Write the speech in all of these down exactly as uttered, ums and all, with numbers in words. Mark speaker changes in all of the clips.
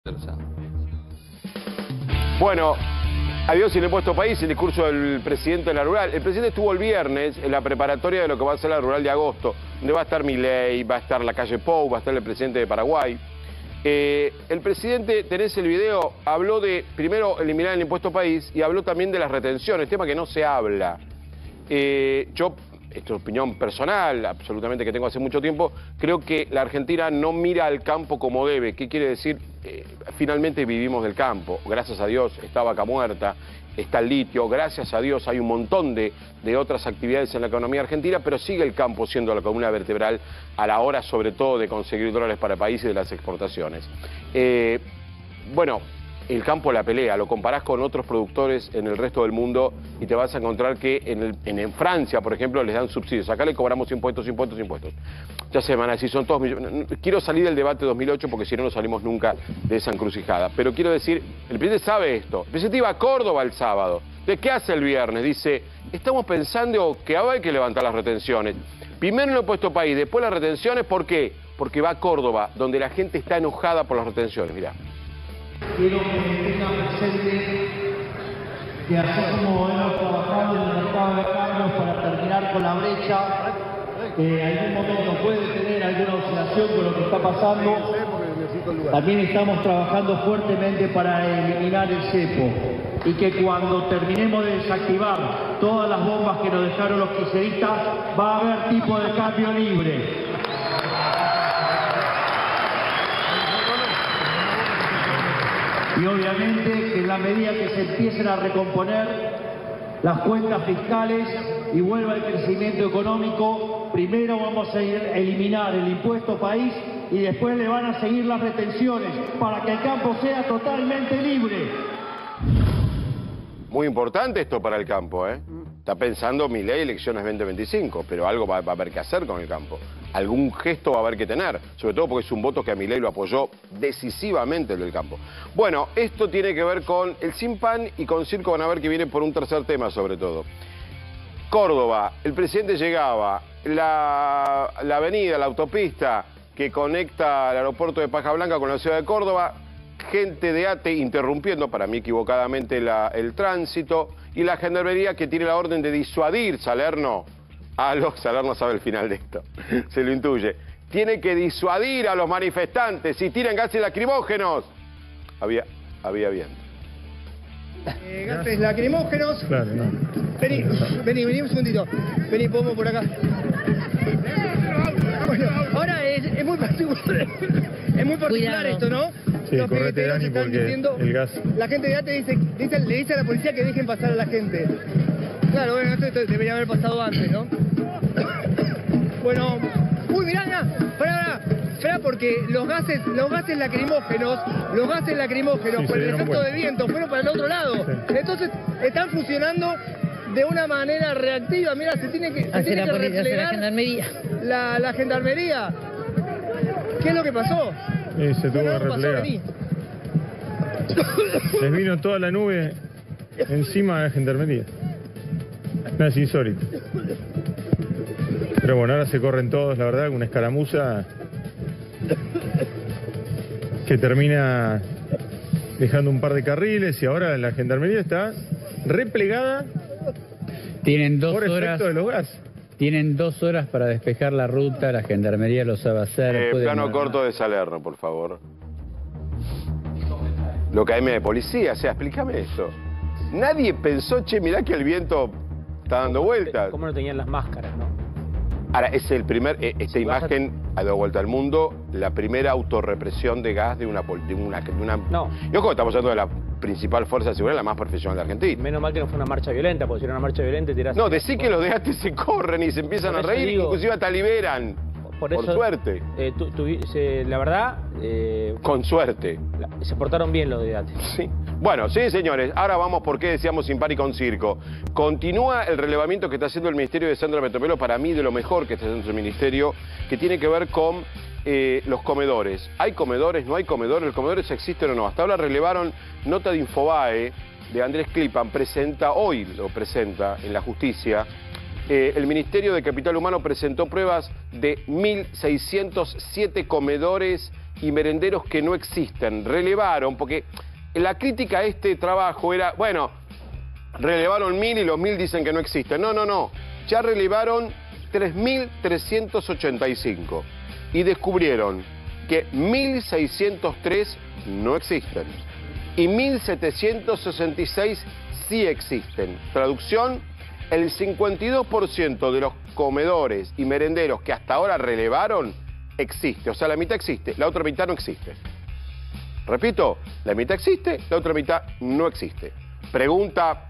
Speaker 1: Bueno, adiós sin impuesto país, el discurso del presidente de la Rural. El presidente estuvo el viernes en la preparatoria de lo que va a ser la Rural de agosto, donde va a estar Milei, va a estar la calle Pou, va a estar el presidente de Paraguay. Eh, el presidente, tenés el video, habló de, primero, eliminar el impuesto país y habló también de las retenciones, tema que no se habla. Eh, yo, esto es opinión personal, absolutamente que tengo hace mucho tiempo, creo que la Argentina no mira al campo como debe. ¿Qué quiere decir? Eh, finalmente vivimos del campo, gracias a Dios está Vaca Muerta, está el litio, gracias a Dios hay un montón de, de otras actividades en la economía argentina, pero sigue el campo siendo la columna vertebral a la hora sobre todo de conseguir dólares para el país y de las exportaciones. Eh, bueno, el campo la pelea, lo comparás con otros productores en el resto del mundo y te vas a encontrar que en, el, en, en Francia, por ejemplo, les dan subsidios. Acá le cobramos impuestos, impuestos, impuestos. Ya se van a decir, son todos millones. Quiero salir del debate de dos mil ocho porque si no, no salimos nunca de esa encrucijada. Pero quiero decir, el presidente sabe esto. El presidente iba a Córdoba el sábado. ¿De qué hace el viernes? Dice, estamos pensando que ahora hay que levantar las retenciones. Primero el impuesto país, después las retenciones. ¿Por qué? Porque va a Córdoba, donde la gente está enojada por las retenciones. Mirá.
Speaker 2: Quiero que tengan presente que así como hemos trabajado en el mercado de cambios para terminar con la brecha, que en algún momento puede tener alguna oscilación con lo que está pasando, también estamos trabajando fuertemente para eliminar el cepo. Y que cuando terminemos de desactivar todas las bombas que nos dejaron los kirchneristas, va a haber tipo de cambio libre. Y obviamente que en la medida que se empiecen a recomponer las cuentas fiscales y vuelva el crecimiento económico, primero vamos a eliminar el impuesto país y después le van a seguir las retenciones para que el campo sea totalmente libre.
Speaker 1: Muy importante esto para el campo, ¿eh? Está pensando Milei elecciones veinte veinticinco, pero algo va, va a haber que hacer con el campo. Algún gesto va a haber que tener, sobre todo porque es un voto que a Milei lo apoyó decisivamente el del campo. Bueno, esto tiene que ver con el Sin Pan y con Circo van a ver que viene por un tercer tema sobre todo. Córdoba, el presidente llegaba, la, la avenida, la autopista que conecta al aeropuerto de Paja Blanca con la ciudad de Córdoba, gente de ATE interrumpiendo, para mí equivocadamente, la, el tránsito, y la gendarmería que tiene la orden de disuadir, Salerno, a los, Salerno sabe el final de esto, se lo intuye, tiene que disuadir a los manifestantes si tiran gases lacrimógenos. Había, había viento.
Speaker 3: Eh, gases lacrimógenos.
Speaker 4: Claro, no.
Speaker 3: Vení, vení, vení un segundito. Vení, pongo por acá. Bueno, ahora es, es muy particular, es muy particular esto, ¿no?
Speaker 4: Sí,
Speaker 3: Los
Speaker 4: correte,
Speaker 3: peloteros
Speaker 4: Dani,
Speaker 3: están
Speaker 4: porque
Speaker 3: diciendo,
Speaker 4: el gas...
Speaker 3: la gente de ATE dice, dice, le dice a la policía que dejen pasar a la gente. Claro, bueno, esto, esto debería haber pasado antes, ¿no? Bueno, uy, mirá, mirá, pará, pará, porque los gases, los gases lacrimógenos, los gases lacrimógenos,
Speaker 4: Sí,
Speaker 3: por
Speaker 4: se
Speaker 3: el
Speaker 4: dieron
Speaker 3: efecto
Speaker 4: vuelta.
Speaker 3: de viento, fueron para el otro lado.
Speaker 4: Sí.
Speaker 3: Entonces, están funcionando de una manera reactiva. Mira, se tiene que, se
Speaker 5: Hace
Speaker 3: tiene
Speaker 5: la,
Speaker 3: que
Speaker 5: poli- hace la
Speaker 3: replegar
Speaker 5: gendarmería.
Speaker 3: la, la gendarmería. ¿Qué es lo que pasó?
Speaker 4: Sí, se tuvo
Speaker 3: Bueno,
Speaker 4: que
Speaker 3: algo pasó,
Speaker 4: replegar.
Speaker 3: vení.
Speaker 4: Les vino toda la nube encima de la gendarmería. No, es insólito. Pero bueno, ahora se corren todos, la verdad, con una escaramuza que termina dejando un par de carriles y ahora la gendarmería está replegada
Speaker 6: Tienen dos
Speaker 4: por
Speaker 6: horas.
Speaker 4: efecto de los gases.
Speaker 6: Tienen dos horas para despejar la ruta, la gendarmería lo sabe hacer.
Speaker 1: Eh,
Speaker 6: pueden
Speaker 1: plano
Speaker 6: armar.
Speaker 1: corto de Salerno, por favor. Lo que hay de policía, o sea, explícame eso. Nadie pensó, che, mirá que el viento está dando vueltas.
Speaker 7: ¿Cómo no tenían las máscaras, no?
Speaker 1: Ahora, es el primer, eh, esta
Speaker 7: Si vas a-
Speaker 1: imagen ha dado vuelta al mundo, la primera autorrepresión de gas de una... pol- De una, de una
Speaker 7: No.
Speaker 1: Yo creo que estamos hablando de la principal fuerza de seguridad, la más profesional de Argentina.
Speaker 7: Menos mal que no fue una marcha violenta, porque si era una marcha violenta tirás...
Speaker 1: No, decí que los de ATE se corren y se empiezan
Speaker 7: Por
Speaker 1: a
Speaker 7: eso
Speaker 1: reír,
Speaker 7: digo-
Speaker 1: inclusive hasta liberan.
Speaker 7: Por, eso,
Speaker 1: suerte.
Speaker 7: eh, tu- tu- se- la verdad, eh,
Speaker 1: Con suerte.
Speaker 7: la- se portaron bien los de ATE.
Speaker 1: Sí. Bueno, sí, señores, ahora vamos por qué decíamos sin par y con circo. Continúa el relevamiento que está haciendo el Ministerio de Sandra Metropelo, para mí de lo mejor que está haciendo su ministerio, que tiene que ver con eh, los comedores. ¿Hay comedores? ¿No hay comedores? ¿Los comedores existen o no? Hasta ahora relevaron nota de Infobae de Andrés Clipan, presenta, hoy lo presenta en la justicia. Eh, el Ministerio de Capital Humano presentó pruebas de mil seiscientos siete comedores y merenderos que no existen. Relevaron, porque la crítica a este trabajo era, bueno, relevaron mil y los mil dicen que no existen. No, no, no. Ya relevaron tres mil trescientos ochenta y cinco y descubrieron que mil seiscientos tres no existen y mil setecientos sesenta y seis sí existen. Traducción, el cincuenta y dos por ciento de los comedores y merenderos que hasta ahora relevaron existe. O sea, la mitad existe, la otra mitad no existe. Repito, la mitad existe, la otra mitad no existe. Pregunta,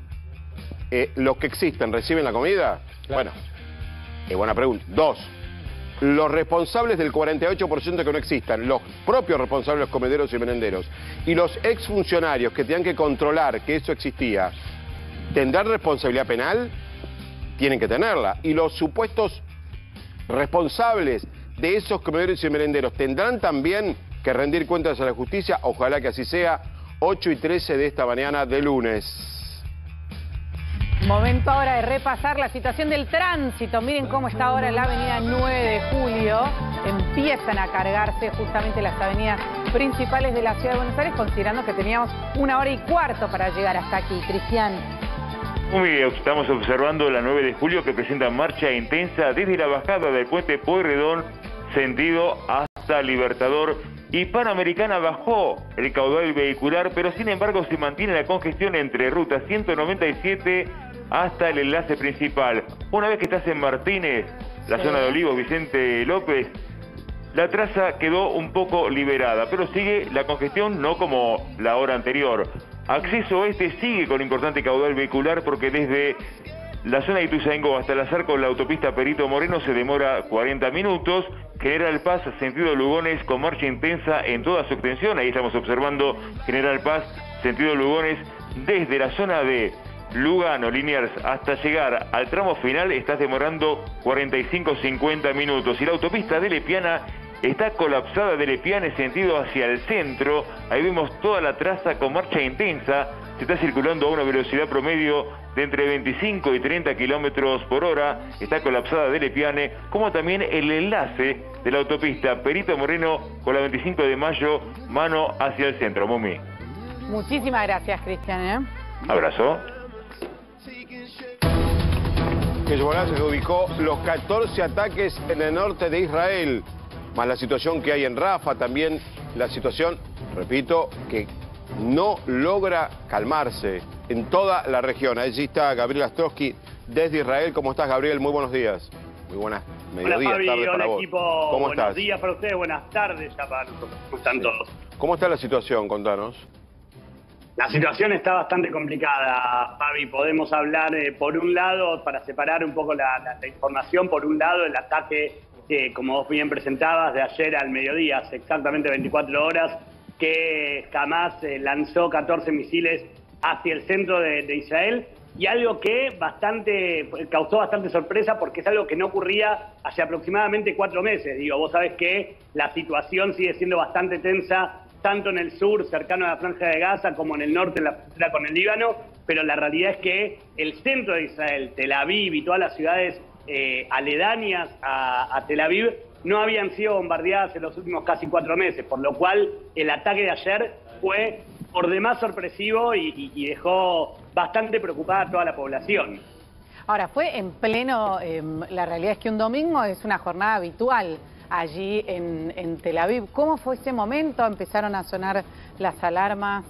Speaker 1: eh, ¿los que existen reciben la comida? Claro. Bueno, es buena pregunta. Dos, los responsables del cuarenta y ocho por ciento que no existan, los propios responsables de los comederos y merenderos, y los exfuncionarios que tenían que controlar que eso existía, ¿tendrán responsabilidad penal? Tienen que tenerla. Y los supuestos responsables de esos comedores y merenderos tendrán también que rendir cuentas a la justicia. Ojalá que así sea. ocho y trece de esta mañana de lunes.
Speaker 5: Momento ahora de repasar la situación del tránsito. Miren cómo está ahora la avenida nueve de julio. Empiezan a cargarse justamente las avenidas principales de la ciudad de Buenos Aires, considerando que teníamos una hora y cuarto para llegar hasta aquí. Cristian.
Speaker 8: Muy bien, estamos observando la nueve de julio que presenta marcha intensa desde la bajada del puente Pueyrredón, sentido hasta Libertador, y Panamericana bajó el caudal vehicular, pero sin embargo se mantiene la congestión entre ruta ciento noventa y siete hasta el enlace principal. Una vez que estás en Martínez, la sí. zona de Olivos, Vicente López, la traza quedó un poco liberada, pero sigue la congestión no como la hora anterior. Acceso oeste sigue con importante caudal vehicular porque desde la zona de Ituzaingó hasta el azar con la autopista Perito Moreno se demora cuarenta minutos. General Paz, sentido Lugones, con marcha intensa en toda su extensión. Ahí estamos observando General Paz, sentido Lugones, desde la zona de Lugano, Liniers, hasta llegar al tramo final estás demorando cuarenta y cinco a cincuenta minutos. Y la autopista de Lepiana está colapsada de Lepiane sentido hacia el centro. Ahí vemos toda la traza con marcha intensa. Se está circulando a una velocidad promedio de entre veinticinco y treinta kilómetros por hora. Está colapsada de Lepiane, como también el enlace de la autopista Perito Moreno con la veinticinco de mayo, mano hacia el centro. Mumi.
Speaker 5: Muchísimas gracias, Cristian. ¿eh?
Speaker 8: Abrazo.
Speaker 1: Hezbolá se ubicó los catorce ataques en el norte de Israel, más la situación que hay en Rafa, también la situación, repito, que no logra calmarse en toda la región. Allí está Gabriel Astrosky desde Israel. ¿Cómo estás, Gabriel? Muy buenos días. Muy buenas mediodías,
Speaker 9: hola, Fabi,
Speaker 1: tardes
Speaker 9: hola,
Speaker 1: para vos.
Speaker 9: Equipo.
Speaker 1: ¿Cómo
Speaker 9: buenos
Speaker 1: estás?
Speaker 9: días para ustedes, buenas tardes ya para nosotros. ¿Cómo están sí. todos?
Speaker 1: ¿Cómo está la situación? Contanos.
Speaker 9: La situación está bastante complicada, Fabi. Podemos hablar, eh, por un lado, para separar un poco la, la, la información, por un lado, el ataque, eh, como vos bien presentabas, de ayer al mediodía, hace exactamente veinticuatro horas, que Hamas eh, lanzó catorce misiles hacia el centro de, de Israel, y algo que bastante causó bastante sorpresa porque es algo que no ocurría hace aproximadamente cuatro meses. Digo, vos sabés que la situación sigue siendo bastante tensa, tanto en el sur, cercano a la Franja de Gaza, como en el norte, en la frontera con el Líbano, pero la realidad es que el centro de Israel, Tel Aviv y todas las ciudades eh, aledañas a, a Tel Aviv no habían sido bombardeadas en los últimos casi cuatro meses, por lo cual el ataque de ayer fue por demás sorpresivo y, y, y dejó bastante preocupada a toda la población.
Speaker 5: Ahora, fue en pleno, eh, la realidad es que un domingo es una jornada habitual allí en, en Tel Aviv. ¿Cómo fue ese momento? ¿Empezaron a sonar las alarmas?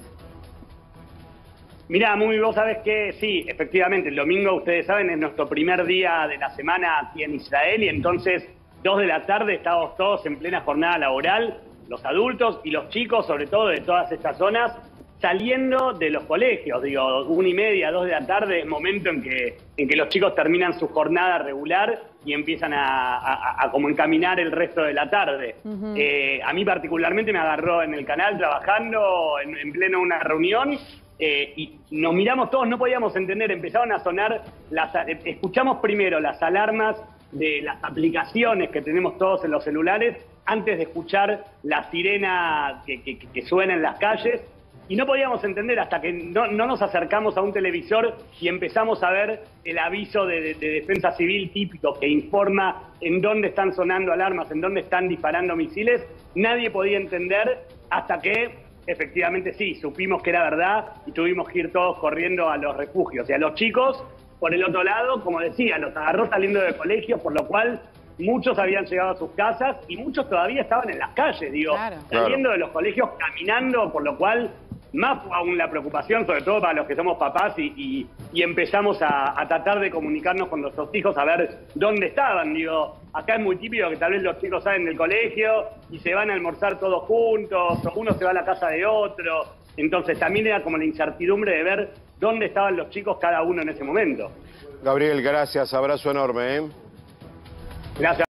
Speaker 9: Mirá, muy vos sabés que sí, efectivamente, el domingo, ustedes saben, es nuestro primer día de la semana aquí en Israel y entonces, dos de la tarde, estábamos todos en plena jornada laboral, los adultos y los chicos, sobre todo de todas estas zonas, saliendo de los colegios. Digo, una y media, dos de la tarde es momento en que, en que los chicos terminan su jornada regular y empiezan a, a, a como encaminar el resto de la tarde. Uh-huh. eh, a mí particularmente me agarró en el canal trabajando en, en pleno una reunión eh, y nos miramos todos, no podíamos entender, empezaron a sonar, las, escuchamos primero las alarmas de las aplicaciones que tenemos todos en los celulares antes de escuchar la sirena que, que, que suena en las calles. y no podíamos entender hasta que no, no nos acercamos a un televisor y empezamos a ver el aviso de, de, de defensa civil típico que informa en dónde están sonando alarmas, en dónde están disparando misiles. Nadie podía entender hasta que efectivamente sí, supimos que era verdad y tuvimos que ir todos corriendo a los refugios. Y a los chicos, por el otro lado, como decía, los agarró saliendo del colegio, por lo cual muchos habían llegado a sus casas y muchos todavía estaban en las calles, digo,
Speaker 5: Claro.
Speaker 9: saliendo de los colegios caminando, por lo cual más fue aún la preocupación, sobre todo para los que somos papás y, y, y empezamos a, a tratar de comunicarnos con nuestros hijos a ver dónde estaban. Digo, acá es muy típico que tal vez los chicos salen del colegio y se van a almorzar todos juntos, o uno se va a la casa de otro. Entonces también era como la incertidumbre de ver dónde estaban los chicos cada uno en ese momento.
Speaker 1: Gabriel, gracias, abrazo enorme, ¿eh?
Speaker 9: Gracias.